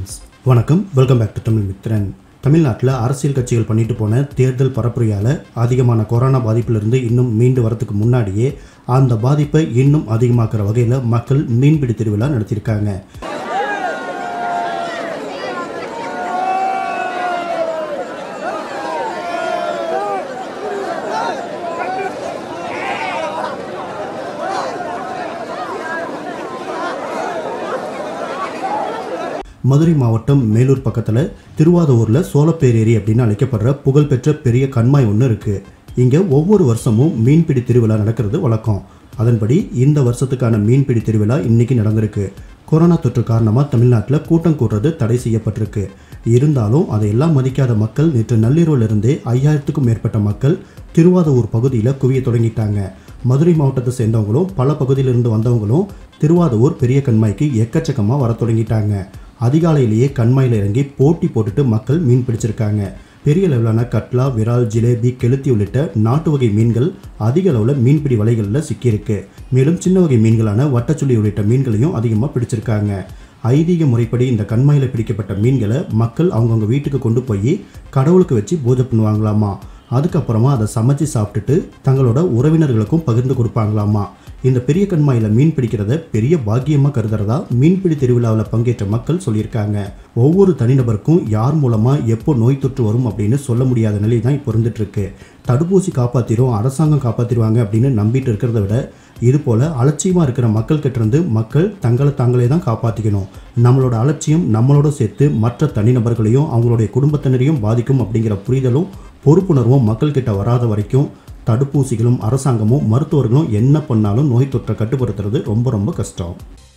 Friends வணக்கம், welcome back to Tamil Mithran. தமிழ்நாட்டில் அரசியல் கட்சிகள் பண்ணிட்டு போன தேர்தல் பரப்புரையால் அதிகமான கொரோனா பாதிப்பிலிருந்து இன்னும் மீண்டு வரத்துக்கு முன்னாடியே அந்த பாதிப்பை இன்னும் அதிகமாக்குற வகையில் மக்கள் மீன்பிடி திருவிழா நடத்தியிருக்காங்க. மதுரை மாவட்டம் மேலூர் பக்கத்தில் திருவாதூரில் சோளப்பேரேரி அப்படின்னு அழைக்கப்படுற புகழ்பெற்ற பெரிய கண்மாய் ஒன்று இருக்குது. இங்கே ஒவ்வொரு வருஷமும் மீன்பிடி திருவிழா நடக்கிறது வழக்கம். அதன்படி இந்த வருஷத்துக்கான மீன்பிடி திருவிழா இன்னைக்கு நடந்திருக்கு. கொரோனா தொற்று காரணமாக தமிழ்நாட்டில் கூட்டம் கூடுறது தடை செய்யப்பட்டிருக்கு. இருந்தாலும் அதையெல்லாம் மதிக்காத மக்கள் நேற்று நள்ளிரவிலிருந்தே 5000க்கும் மேற்பட்ட மக்கள் திருவாதூர் பகுதியில் குவிய தொடங்கிட்டாங்க. மதுரை மாவட்டத்தை சேர்ந்தவங்களும் பல பகுதியிலிருந்து வந்தவங்களும் திருவாதூர் பெரிய கண்மாய்க்கு எக்கச்சக்கமாக வர தொடங்கிட்டாங்க. அதிகாலையிலேயே கண்மாயில் இறங்கி போட்டி போட்டுட்டு மக்கள் மீன் பிடிச்சிருக்காங்க. பெரிய அளவிலான கட்லா, விரால், ஜிலேபி, கெளுத்தி உள்ளிட்ட நாட்டு வகை மீன்கள் அதிக அளவில் மீன்பிடி வலைகளில் சிக்கியிருக்கு. மேலும் சின்ன வகை மீன்களான வட்டச்சுள்ளி உள்ளிட்ட மீன்களையும் அதிகமாக பிடிச்சிருக்காங்க. ஐதீக முறைப்படி இந்த கண்மாயில் பிடிக்கப்பட்ட மீன்களை மக்கள் அவங்கவுங்க வீட்டுக்கு கொண்டு போய் கடவுளுக்கு வச்சு பூஜை பண்ணுவாங்களாமா. அதுக்கப்புறமா அதை சமைச்சு சாப்பிட்டுட்டு தங்களோட உறவினர்களுக்கும் பகிர்ந்து கொடுப்பாங்களாமா. இந்த பெரிய கண்மாயில் மீன் பிடிக்கிறத பெரிய பாக்கியமாக கருதுறதா மீன்பிடி திருவிழாவில் பங்கேற்ற மக்கள் சொல்லியிருக்காங்க. ஒவ்வொரு தனிநபருக்கும் யார் மூலமாக எப்போ நோய் தொற்று வரும் அப்படின்னு சொல்ல முடியாத நிலை தான் இப்போ இருந்துகிட்ருக்கு. தடுப்பூசி காப்பாற்றிடும், அரசாங்கம் காப்பாற்றிடுவாங்க அப்படின்னு நம்பிட்டு இருக்கிறத விட இது போல் அலட்சியமாக இருக்கிற மக்கள் கிட்டேருந்து மக்கள் தங்களை தாங்களே தான் காப்பாற்றிக்கணும். நம்மளோட அலட்சியம் நம்மளோட சேர்த்து மற்ற தனிநபர்களையும் அவங்களுடைய குடும்பத்தினரையும் பாதிக்கும் அப்படிங்கிற புரிதலும் பொறுப்புணர்வும் மக்கள்கிட்ட வராத வரைக்கும் தடுப்பூசிகளும் அரசாங்கமும் மருத்துவர்களும் என்ன பண்ணாலும் நோய் தொற்றை கட்டுப்படுத்துறது ரொம்ப கஷ்டம்.